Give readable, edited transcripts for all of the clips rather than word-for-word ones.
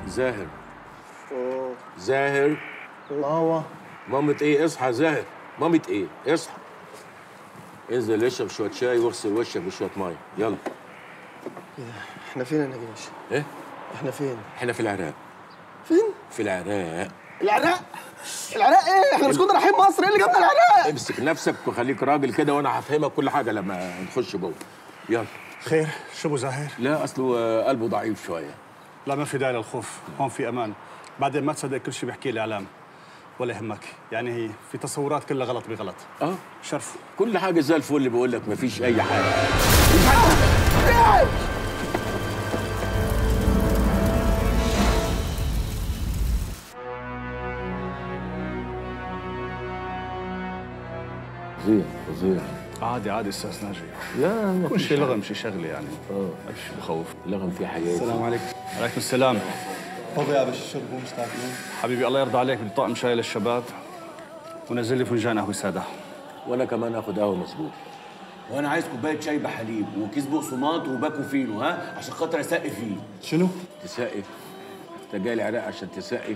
زاهر. زاهر. ماما. مامة ايه؟ اصحى يا زاهر. مامة ايه؟ اصحى. انزل اشرب شوية شاي واغسل وشك بشوية مية، يلا. احنا فين يا نجم باشا؟ ايه؟ احنا فين؟ احنا في العراق. فين؟ في العراق. العراق؟ العراق ايه؟ احنا مش كنا رايحين مصر، ايه اللي جابنا العراق؟ امسك نفسك وخليك راجل كده وانا هفهمك كل حاجة لما نخش جوه. يلا. خير، شو ابو زاهر؟ لا اصله قلبه ضعيف شوية. لا ما في داعي للخوف، هون في امان. بعدين ما تصدق كل شيء بيحكيه الاعلام. ولا يهمك، يعني هي في تصورات كلها غلط بغلط. شرف. كل حاجة زي الفل اللي بقول لك مفيش أي حاجة. فظيع فظيع. عادي عادي استاذ ناجي. لا كل شيء لغم، شيء شغله يعني. مش بخوف. لغم في حياتي. السلام عليكم. وعليكم السلام. تفضل يا باشا شربوا مستعجلين. حبيبي الله يرضى عليك، بدي طقم شاي للشباب ونزل لي فنجان قهوه ساده. وأنا كمان آخد قهوة مظبوط. وانا عايز كوبايه شاي بحليب وكيس بقسماط وباكو فينو، ها، عشان خاطر اسقي فيه. شنو؟ تسقي؟ أنت جاي العراق عشان تسقي؟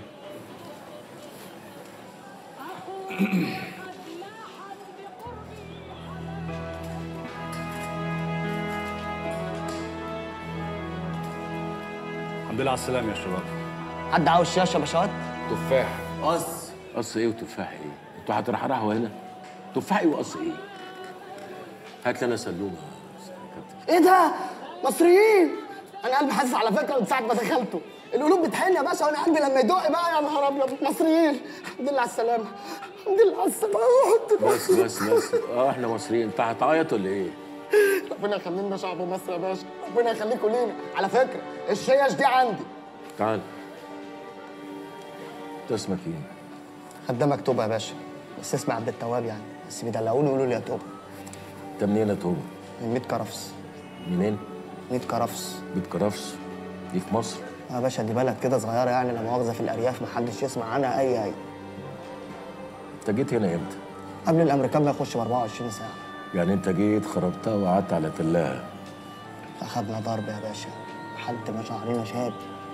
الحمد لله على السلامه يا شباب. حد عاوز شاشه يا باشوات؟ تفاح. قص. قص إيه وتفاح إيه؟ أنتوا هترحرحوا هنا؟ تفاح إيه وقص إيه؟ هات لنا سلومة. ايه ده؟ مصريين! انا قلبي حاسس على فكره من ساعه ما دخلته، القلوب بتحن يا باشا، وانا قلبي لما يدق بقى يا نهار ابيض. مصريين، الحمد لله على السلامه، الحمد لله على السلامه. بس احنا مصريين. انت هتعيط ولا ايه؟ ربنا يخلينا شعب مصر يا باشا، ربنا يخليكم لينا. على فكره الشيش دي عندي. تعال. انت اسمك ايه؟ خدامك توبه يا باشا، بس اسمي عبد التواب يعني، بس بيدلعوني يقولوا لي يا توبه. انت منين يا توبه؟ من 100 كرفس. منين؟ 100 كرفس. 100 كرفس؟ دي في مصر؟ يا باشا دي بلد كده صغيره يعني، لا مؤاخذه في الارياف محدش يسمع عنها اي. انت جيت هنا امتى؟ قبل الامريكان ما يخش ب 24 ساعه. يعني انت جيت خربتها وقعدت على تلاها. اخدنا ضرب يا باشا لحد ما شعرنا شاب.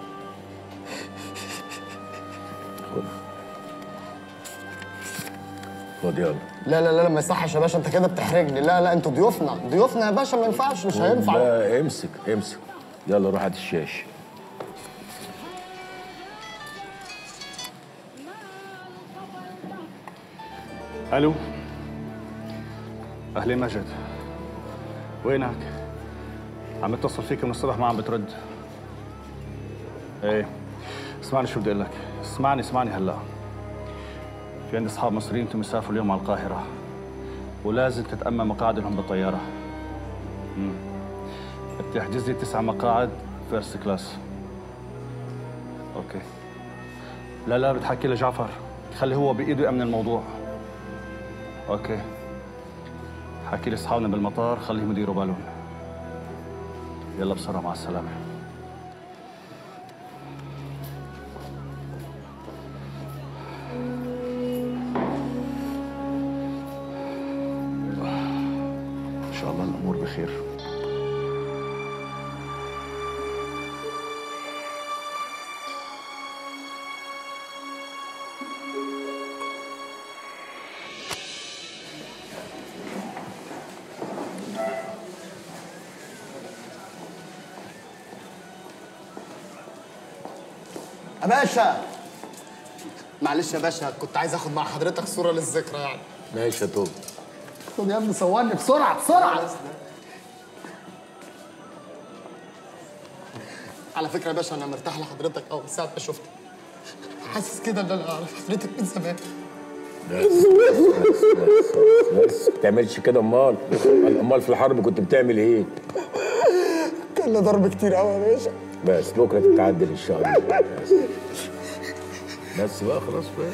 خد يلا. لا ما يصحش يا باشا، انت كده بتحرجني. لا انتوا ضيوفنا يا باشا، ما ينفعش، مش هينفع. لا امسك. يلا روح هات الشاش. الو. اهلين مجد، وينك؟ عم اتصل فيك من الصبح ما عم بترد. ايه اسمعني شو بدي اقول لك، اسمعني هلا. في عندي اصحاب مصريين بدهم يسافروا اليوم على القاهره، ولازم تتأمن مقاعدهم بالطياره. بدي احجز لي 9 مقاعد فيرست كلاس. اوكي. لا بتحكي لجعفر، خلي هو بايده يأمن الموضوع. اوكي. حكي لاصحابنا بالمطار خليهم يديروا بالهم. يلا بسرعه، مع السلامه. ان شاء الله الامور بخير. يا باشا معلش يا باشا، كنت عايز اخد مع حضرتك صوره للذكرى يعني. ماشي يا توبه. خد يا ابني صورني بسرعه. على فكره يا باشا انا مرتاح لحضرتك قوي من ساعه ما شفتك، حاسس كده ان انا اعرف حضرتك من زمان. بس ما تعملش كده. امال في الحرب كنت بتعمل ايه؟ كان لنا ضرب كتير قوي يا باشا. بس بكره تتعدل ان شاء الله. بس بقى خلاص بقى.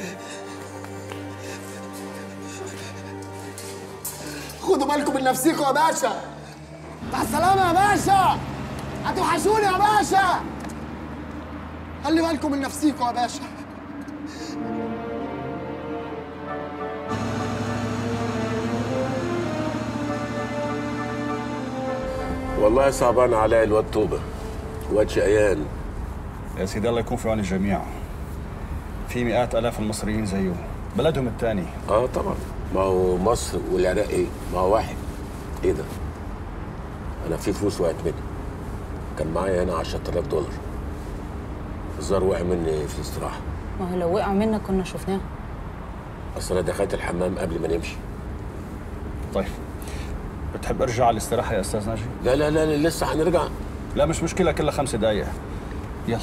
خدوا بالكم من نفسيكم يا باشا. مع السلامه يا باشا، هتوحشوني يا باشا. خلي بالكم من نفسيكم يا باشا. والله صعبان عليا الواد توبه، واد شقيان. يا سيدي الله يكون في عون الجميع. في مئات آلاف المصريين زيه، بلدهم الثاني. طبعا، ما هو مصر والعراق ايه؟ ما هو واحد. ايه ده؟ انا في فلوس وقعت مني. كان معايا هنا $10,000. الزار وقع مني في الاستراحه. ما هو لو وقع منك كنا شفناه. اصل انا دخلت الحمام قبل ما نمشي. طيب بتحب ارجع على الاستراحه يا استاذ ناجي؟ لا لا لا لسه هنرجع. لا مش مشكله، كلها 5 دقائق. يلا.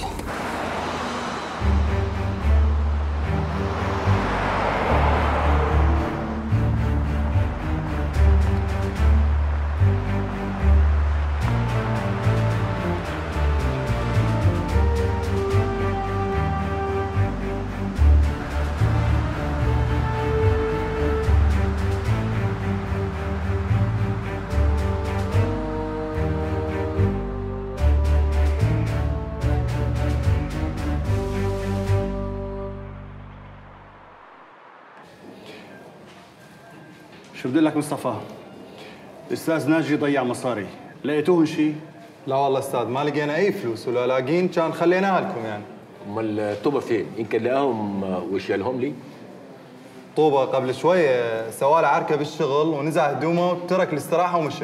شو بدي لك مصطفى؟ الاستاذ ناجي ضيع مصاري، لقيتوهن شيء؟ لا والله استاذ ما لقينا اي فلوس، ولا لاقين كان خليناها لكم يعني. امال الطوبه فين؟ يمكن لقاهم وشالهم لي. طوبة قبل شوية سوالة عركة بالشغل ونزع هدومه وترك الاستراحة ومشي.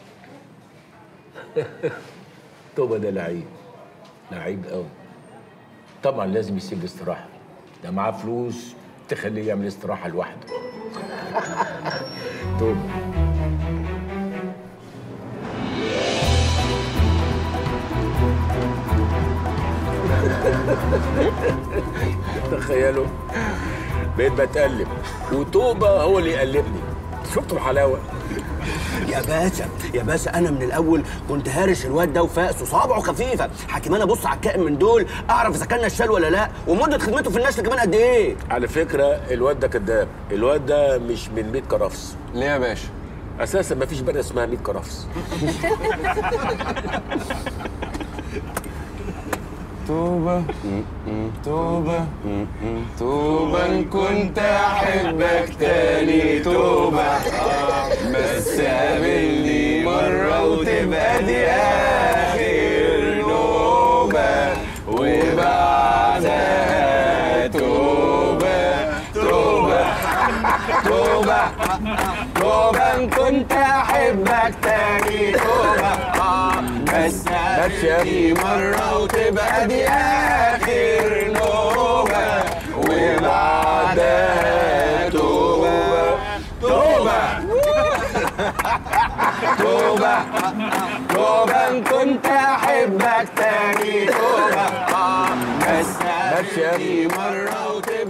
طوبه ده لعيب، لعيب قوي. طبعا لازم يسيب الاستراحه، ده معاه فلوس تخليه يعمل استراحه لوحده. طوبه. تخيلوا بقيت بتقلب وطوبه هو اللي يقلبني. شفتوا الحلاوه؟ يا باشا انا من الاول كنت هارش الواد ده وفاقس وصابعه خفيفه، حكيم انا ابص على الكائن من دول اعرف اذا كان نشال ولا لا، ومده خدمته في النشل كمان قد ايه. على فكره الواد ده كذاب، الواد ده مش من 100 كرفس. ليه يا باشا؟ اساسا ما فيش بلد اسمها 100 كرفس. توبة توبة توبة إن كنت أحبك تاني توبة، بس قابلني مرة وتبقى دي آخر نوبة، وبعدها توبة توبة توبة توبة إن كنت أحبك تاني توبة، بس قابلني مرة وتبقى دي آخر نوبة، وبعدها توبة توبة توبة توبة إن كنت أحبك تاني توبة، بس قابلني مرة وتبقى